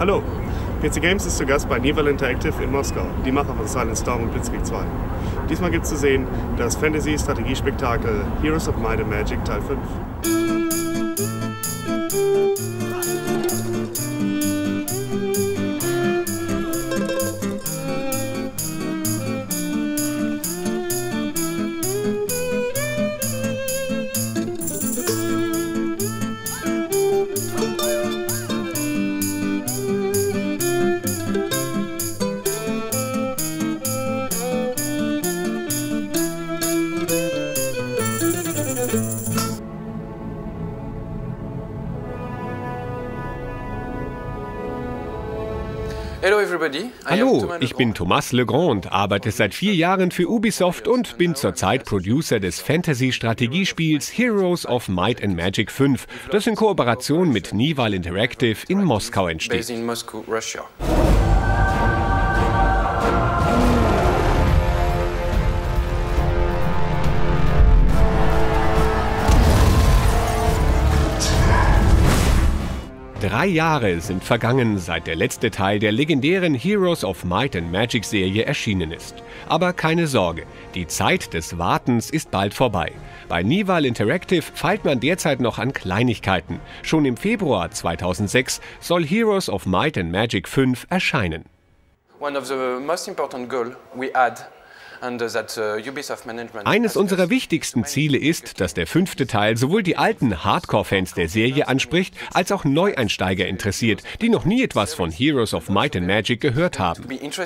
Hallo, PC Games ist zu Gast bei Nival Interactive in Moskau, die Macher von Silent Storm und Blitzkrieg 2. Diesmal gibt es zu sehen das Fantasy-Strategiespektakel Heroes of Might and Magic Teil 5. Hallo, ich bin Thomas Legrand, arbeite seit 4 Jahren für Ubisoft und bin zurzeit Producer des Fantasy-Strategiespiels Heroes of Might and Magic 5, das in Kooperation mit Nival Interactive in Moskau entsteht. Drei Jahre sind vergangen, seit der letzte Teil der legendären Heroes of Might and Magic Serie erschienen ist. Aber keine Sorge, die Zeit des Wartens ist bald vorbei. Bei Nival Interactive feilt man derzeit noch an Kleinigkeiten. Schon im Februar 2006 soll Heroes of Might and Magic 5 erscheinen. Eines unserer wichtigsten Ziele ist, dass der 5. Teil sowohl die alten Hardcore-Fans der Serie anspricht, als auch Neueinsteiger interessiert, die noch nie etwas von Heroes of Might and Magic gehört haben.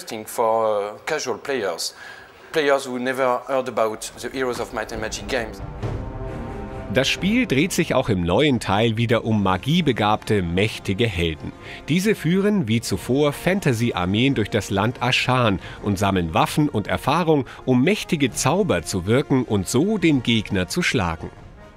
Das Spiel dreht sich auch im neuen Teil wieder um magiebegabte, mächtige Helden. Diese führen, wie zuvor, Fantasy-Armeen durch das Land Ashan und sammeln Waffen und Erfahrung, um mächtige Zauber zu wirken und so den Gegner zu schlagen.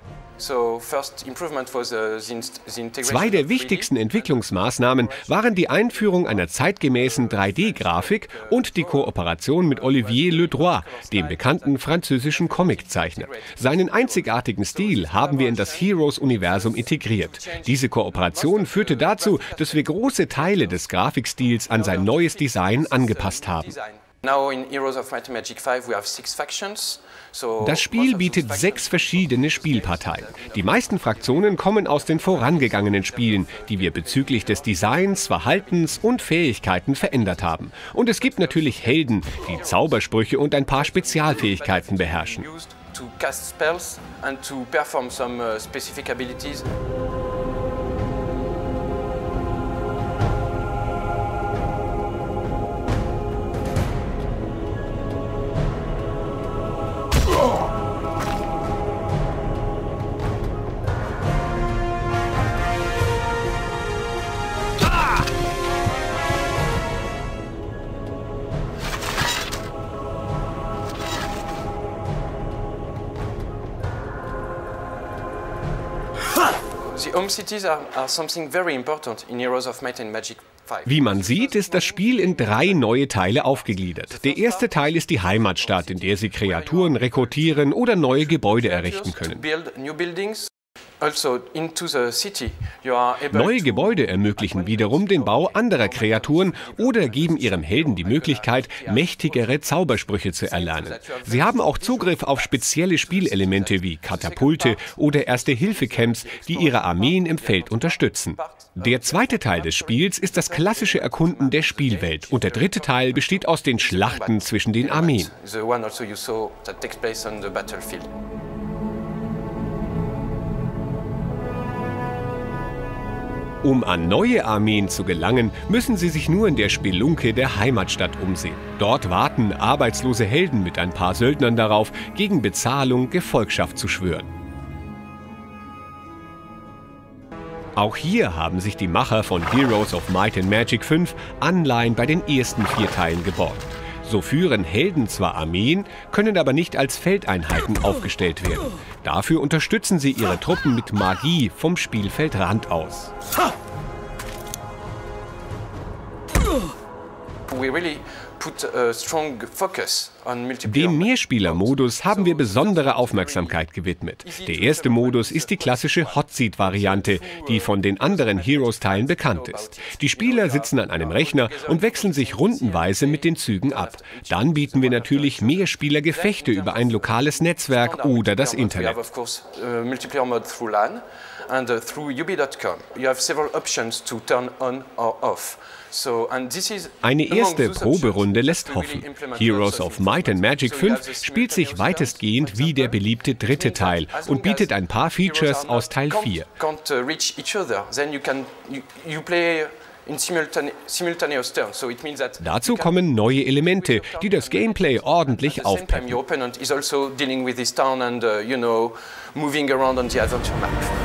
Zwei der wichtigsten Entwicklungsmaßnahmen waren die Einführung einer zeitgemäßen 3D-Grafik und die Kooperation mit Olivier Ledroit, dem bekannten französischen Comiczeichner. Seinen einzigartigen Stil haben wir in das Heroes-Universum integriert. Diese Kooperation führte dazu, dass wir große Teile des Grafikstils an sein neues Design angepasst haben. Das Spiel bietet 6 verschiedene Spielparteien. Die meisten Fraktionen kommen aus den vorangegangenen Spielen, die wir bezüglich des Designs, Verhaltens und Fähigkeiten verändert haben. Und es gibt natürlich Helden, die Zaubersprüche und ein paar Spezialfähigkeiten beherrschen. Wie man sieht, ist das Spiel in 3 neue Teile aufgegliedert. Der erste Teil ist die Heimatstadt, in der Sie Kreaturen rekrutieren oder neue Gebäude errichten können. Neue Gebäude ermöglichen wiederum den Bau anderer Kreaturen oder geben ihrem Helden die Möglichkeit, mächtigere Zaubersprüche zu erlernen. Sie haben auch Zugriff auf spezielle Spielelemente wie Katapulte oder Erste-Hilfe-Camps, die ihre Armeen im Feld unterstützen. Der zweite Teil des Spiels ist das klassische Erkunden der Spielwelt und der dritte Teil besteht aus den Schlachten zwischen den Armeen. Um an neue Armeen zu gelangen, müssen Sie sich nur in der Spelunke der Heimatstadt umsehen. Dort warten arbeitslose Helden mit ein paar Söldnern darauf, gegen Bezahlung Gefolgschaft zu schwören. Auch hier haben sich die Macher von Heroes of Might and Magic 5 Anleihen bei den ersten 4 Teilen geborgt. So führen Helden zwar Armeen, können aber nicht als Feldeinheiten aufgestellt werden. Dafür unterstützen sie ihre Truppen mit Magie vom Spielfeldrand aus. Dem Mehrspieler-Modus haben wir besondere Aufmerksamkeit gewidmet. Der erste Modus ist die klassische Hot-Seat-Variante, die von den anderen Heroes-Teilen bekannt ist. Die Spieler sitzen an einem Rechner und wechseln sich rundenweise mit den Zügen ab. Dann bieten wir natürlich Mehrspieler-Gefechte über ein lokales Netzwerk oder das Internet. Eine erste Proberunde lässt hoffen. Heroes of Might and Magic 5 spielt sich weitestgehend wie der beliebte dritte Teil und bietet ein paar Features aus Teil 4. Dazu kommen neue Elemente, die das Gameplay ordentlich aufpeppen.